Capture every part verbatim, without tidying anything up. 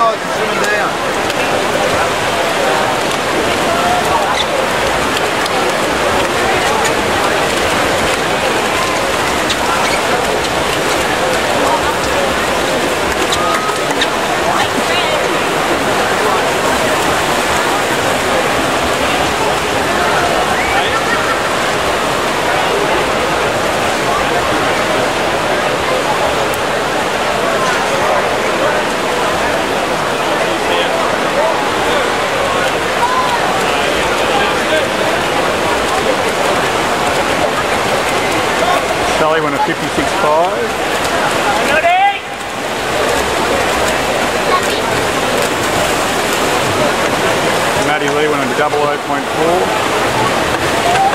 Oh, it's swimming down. Sally won a fifty-six five. Maddie Lee won a double oh point four.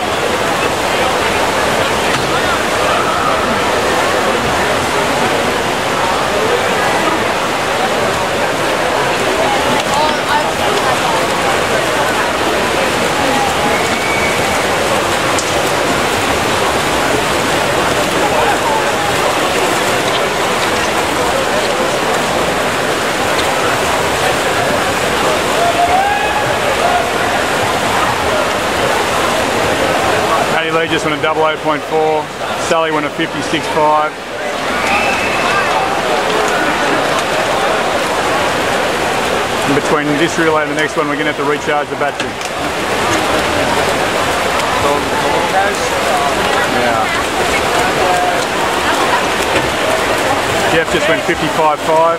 Lee just won a double oh point four. Sally won a fifty-six five. And between this relay and the next one, we're going to have to recharge the battery. Yeah. Jeff just went fifty-five five.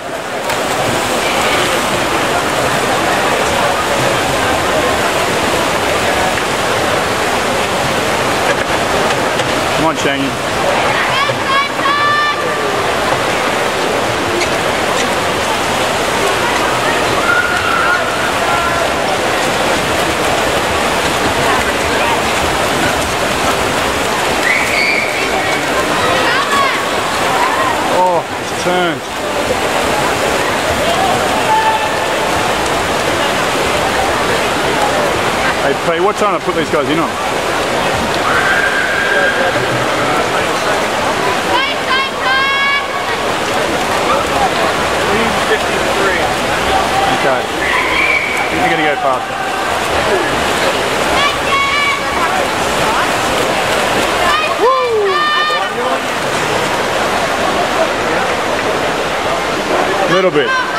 Come on, Shangy. Oh, it's turned. Hey, P, what time to put these guys in on? fifty-three. Okay. You're going to go faster. Woo! Little bit.